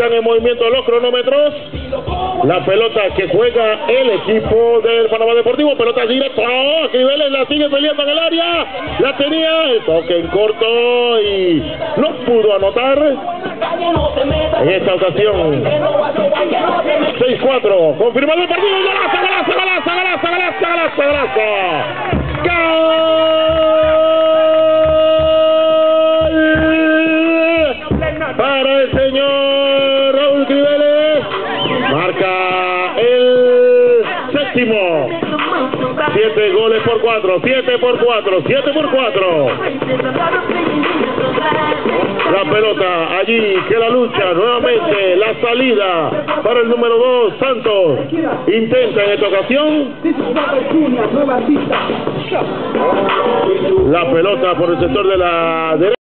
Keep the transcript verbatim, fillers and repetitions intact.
están en movimiento los cronómetros. La pelota que juega el equipo del Panamá Deportivo, pelota directa, oh, Jiménez la sigue peleando en el área, la tenía, el toque en corto y no pudo anotar en esta ocasión. seis cuatro, confirmado el partido, golazo, golazo, golazo, golazo, golazo, golazo, golazo. ¡Gol! Para el señor Raúl Jiménez, marca el séptimo. Siete goles por cuatro, siete por cuatro, siete por cuatro. La pelota allí que la lucha nuevamente, la salida para el número dos, Santos. Intenta en esta ocasión. La pelota por el sector de la derecha.